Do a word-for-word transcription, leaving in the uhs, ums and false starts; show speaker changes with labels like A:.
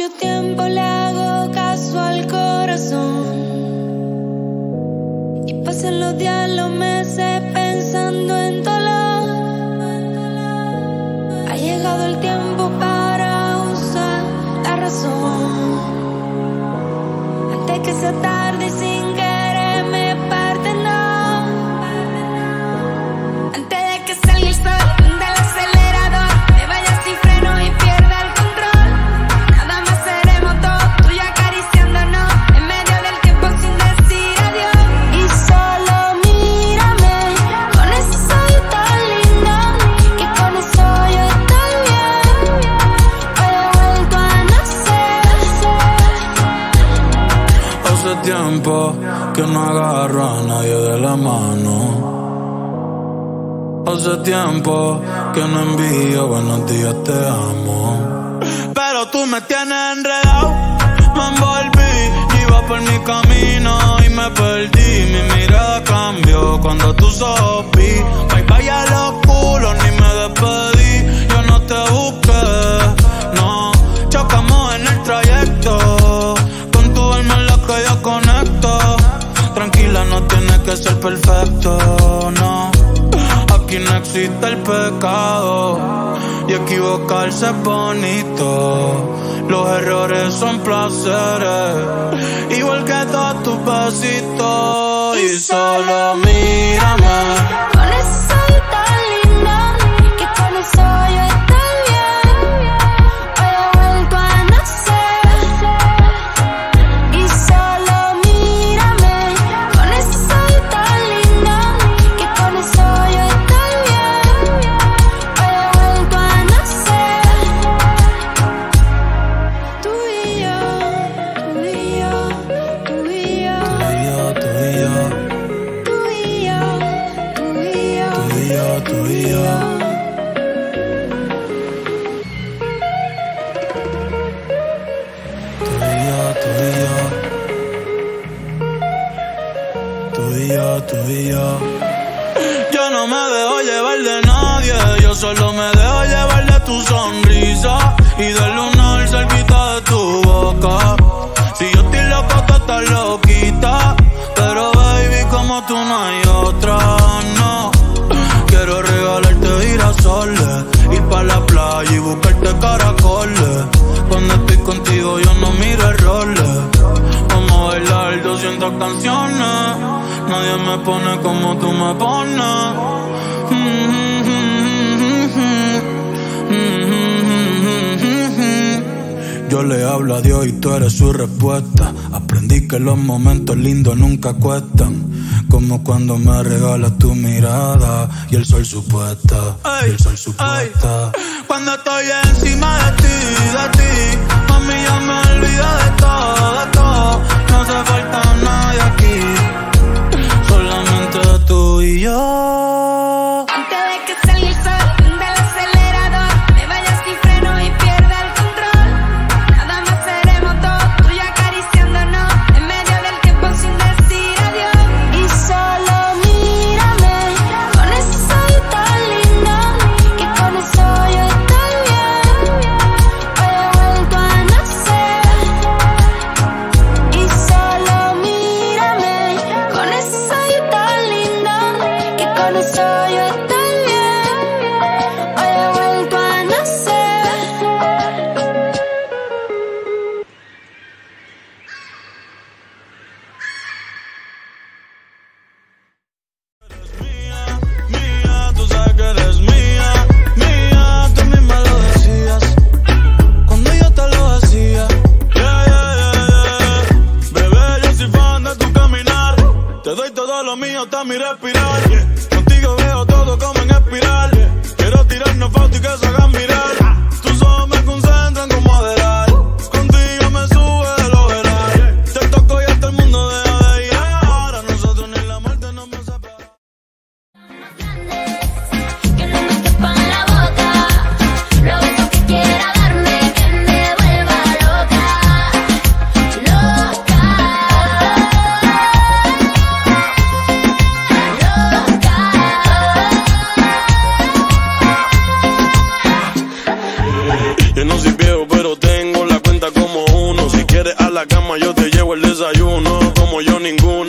A: mucho tiempo le hago caso al corazón y pasan los días, los meses pensando en dolor. Ha llegado el tiempo para usar la razón antes que sea tarde y sin querer me parte, no. Antes de que salga el sol del acelerador, me vaya sin freno y pierda el control. Nada más seremos dos, tú y yo acariciándonos en medio del tiempo sin decir adiós. Y solo mírame con ese ojito tan lindo, que con eso yo estoy bien. Hoy he vuelto a nacer.
B: Hace tiempo que no agarro a nadie de la mano. Hace tiempo que no envío buenos días, te amo. Pero tú me tienes enredado, me envolví, iba por mi camino y me perdí. Mi mirada cambió cuando tú sopí. Bye bye a los culos, ni me despedí. Yo no te busqué, no. Chocamos en el trayecto, con tu alma en la que yo conecto. Tranquila, no tienes que ser perfecto, no. Aquí no existe el pecado y equivocarse es bonito. Los errores son placeres, igual que todos tus besitos. Y solo mírame
A: con ese ojito tan lindo, que con eso yo estoy bien. Hoy he vuelto a nacer. Y solo mírame con ese ojito tan lindo, que con eso yo estoy bien. Hoy he vuelto a nacer. Tú y yo, tú y yo, tú y yo,
B: tú y yo, tú y yo,
A: tú y yo, tú y yo,
B: tú y yo, tú y yo. Tú y yo, tú y yo, tú y yo. Yo no me dejo llevar de nadie, yo solo me dejo llevar de tu sonrisa y del lunar cerquita de tu boca. Si yo estoy loco, tú estás loquita, pero baby, como tú no hay otra, no. Quiero regalarte girasoles, ir pa' la playa y buscarte caracoles. Cuando estoy contigo yo no miro errores. Vamos a bailar doscientas canciones, nadie me pone como tú me pones. Yo le hablo a Dios y tú eres su respuesta. Aprendí que los momentos lindos nunca cuestan, como cuando me regalas tu mirada y el sol supuesta, y el sol supuesta. Cuando estoy encima de ti, de ti, mami, ya me olvido de todo, de todo. No hace falta nadie aquí, solamente tú y yo.
A: Antes de que salga el sol del acelerador, me vaya sin freno y pierda el control. Nada más seremos dos, tú y yo acariciándonos en medio del tiempo sin decir adiós. Y solo mírame con ese ojito tan lindo, que con eso yo estoy bien. Hoy he vuelto a nacer. Y solo mírame con ese ojito tan lindo, que con eso yo estoy bien. Hoy he vuelto a nacer.
B: Mía, tú sabes que eres mía, mía, tú misma lo decías cuando yo te lo hacía. Yeah, yeah, yeah, yeah. Bebé, yo soy fan de tu caminar, te doy todo lo mío hasta mi respirar. Contigo veo todo como en espiral, quiero tirarnos fotos y que se hagan mirar. Tus ojos me concentran como adelar, contigo me sube de lo veral. Te toco y hasta el mundo deja de ir. Ahora nosotros ni la muerte nos va a separar.
A: Que no me quepa en la boca, lo beso que quiera darme, que me vuelva loca, loca, loca.
B: Yo no soy viejo, pero tengo la cuenta como
C: la cama yo te llevo el desayuno. Como yo ninguno.